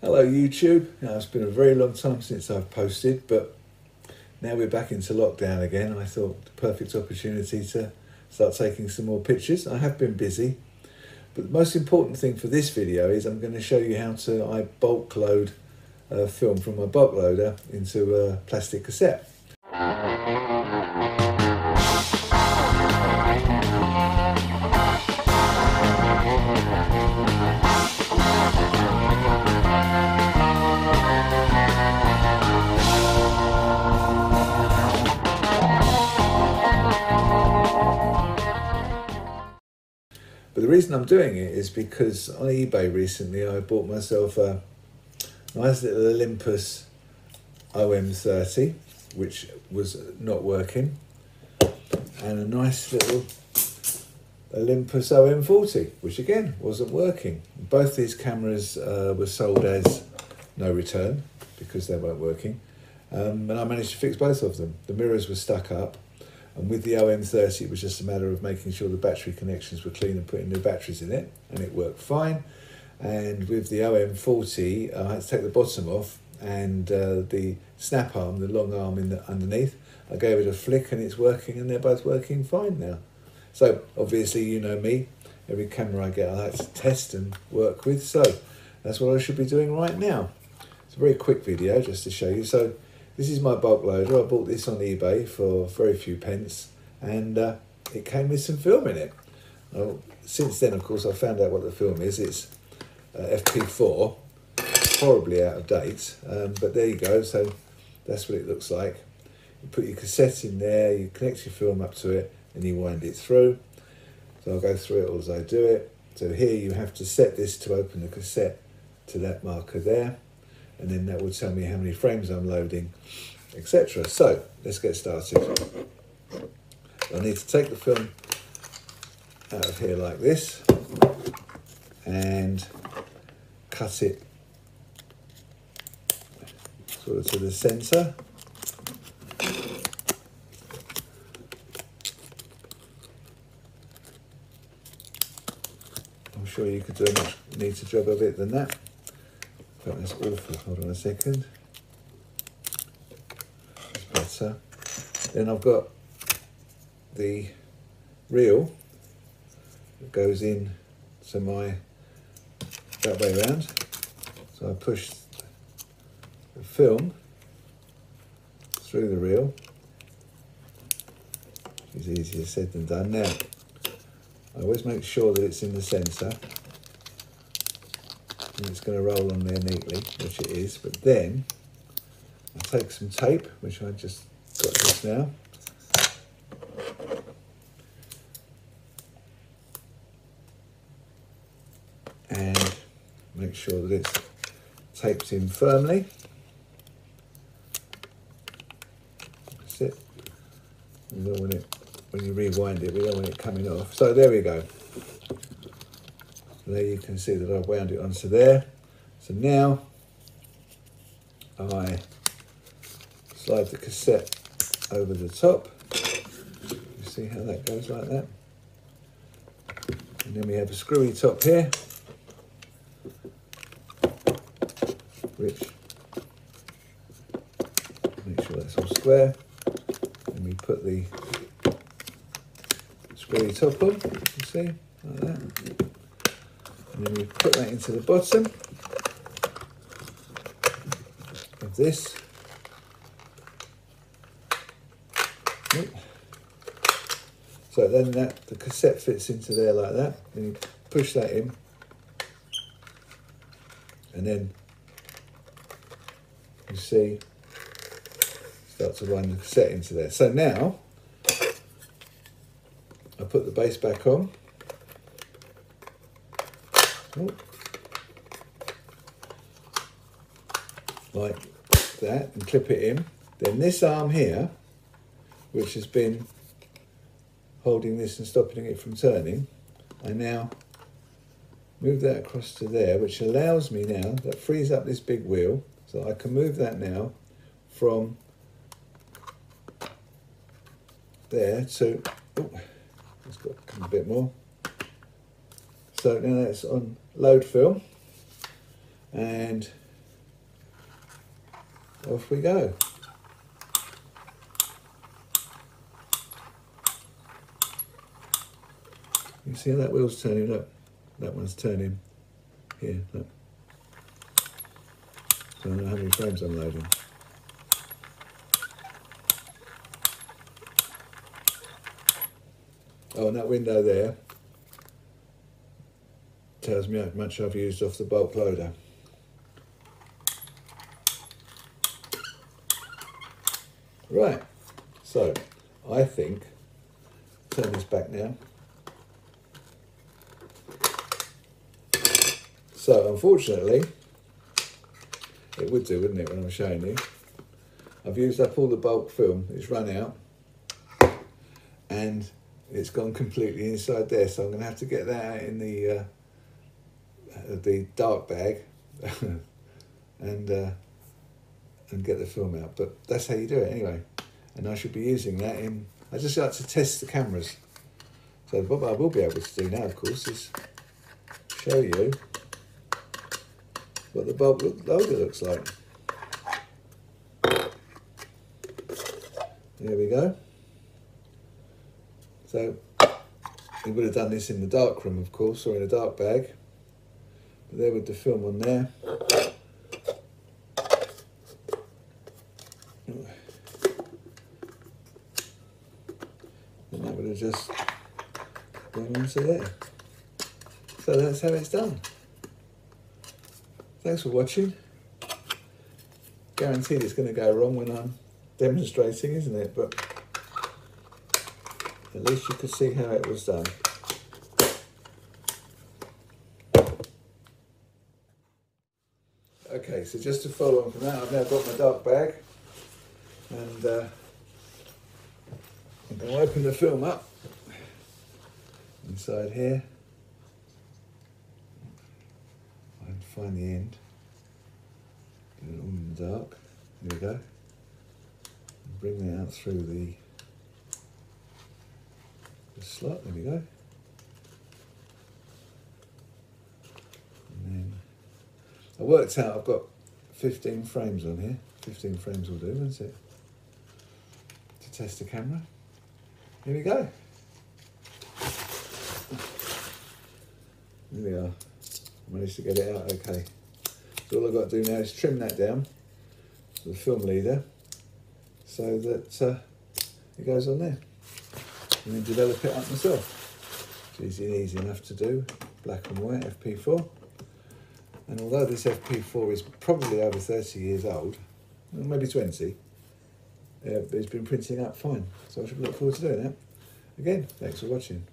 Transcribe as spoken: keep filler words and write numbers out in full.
Hello YouTube. Now, it's been a very long time since I've posted, but now we're back into lockdown again. I thought the perfect opportunity to start taking some more pictures. I have been busy, but the most important thing for this video is I'm going to show you how to I bulk load uh, film from my bulk loader into a plastic cassette. But the reason I'm doing it is because on eBay recently I bought myself a nice little Olympus O M thirty, which was not working, and a nice little Olympus O M forty, which again wasn't working. Both these cameras uh, were sold as no return because they weren't working, um, and I managed to fix both of them. The mirrors were stuck up. And with the O M thirty, it was just a matter of making sure the battery connections were clean and putting new batteries in it, and it worked fine. And with the O M forty, I had to take the bottom off, and uh, the snap arm, the long arm in the underneath, I gave it a flick and it's working, and they're both working fine now. So obviously, you know me, every camera I get I like to test and work with, so that's what I should be doing right now. It's a very quick video just to show you. So this is my bulk loader. I bought this on eBay for very few pence, and uh, it came with some film in it. Well, since then, of course, I found out what the film is. It's uh, F P four, horribly out of date, um, but there you go. So that's what it looks like. You put your cassette in there, you connect your film up to it, and you wind it through. So I'll go through it as I do it. So here you have to set this to open the cassette to that marker there, and then that will tell me how many frames I'm loading, et cetera. So let's get started. I need to take the film out of here like this and cut it sort of to the centre. I'm sure you could do a much neater job of it than that. Oh, that's awful. Hold on a second. That's better. Then I've got the reel that goes in to my that way around. So I push the film through the reel. It's easier said than done. Now, I always make sure that it's in the centre. And it's going to roll on there neatly, which it is, but then I'll take some tape, which I just got just now, and make sure that it's taped in firmly. That's it. We don't want it, when you rewind it, we don't want it coming off. So there we go. There you can see that I've wound it onto there. So now I slide the cassette over the top. You see how that goes like that? And then we have a screwy top here, which, make sure that's all square. And we put the screwy top on, you see, like that. And then we put that into the bottom of this. So then that the cassette fits into there like that. Then you push that in, and then you see start to wind the cassette into there. So now I put the base back on. Like that, and clip it in. Then this arm here, which has been holding this and stopping it from turning, I now move that across to there, which allows me now, that frees up this big wheel, so I can move that now from there to, oh, it's got to come a bit more. So now that's on load film, and off we go. You see how that wheel's turning? Look, that one's turning here. Look. So I don't know how many frames I'm loading. Oh, and that window there tells me how much I've used off the bulk loader. Right, so I think, turn this back now. So unfortunately, it would do, wouldn't it, when I'm showing you. I've used up all the bulk film, it's run out, and it's gone completely inside there, so I'm going to have to get that out in the uh, the dark bag and uh, and get the film out. But that's how you do it anyway. And I should be using that in. I just like to test the cameras. So what I will be able to do now, of course, is show you what the bulk loader looks like. There we go. So we would have done this in the dark room, of course, or in a dark bag. But there with the film on there. And that would have just gone onto there. So that's how it's done. Thanks for watching. Guaranteed it's going to go wrong when I'm demonstrating, isn't it? But at least you could see how it was done. Okay, so just to follow on from that, I've now got my dark bag, and uh, I'm going to open the film up inside here. I can find the end. Get it all in the dark. There we go. And bring that out through the slot, there we go. And then I worked out I've got fifteen frames on here. fifteen frames will do, won't it? To test the camera. Here we go. There we are. I managed to get it out okay. So all I've got to do now is trim that down to the film leader so that uh, it goes on there. And then develop it up myself. It's easy and easy enough to do, black and white F P four. And although this F P four is probably over thirty years old, maybe twenty, uh, it's been printing out fine. So I should look forward to doing that. Again, thanks for watching.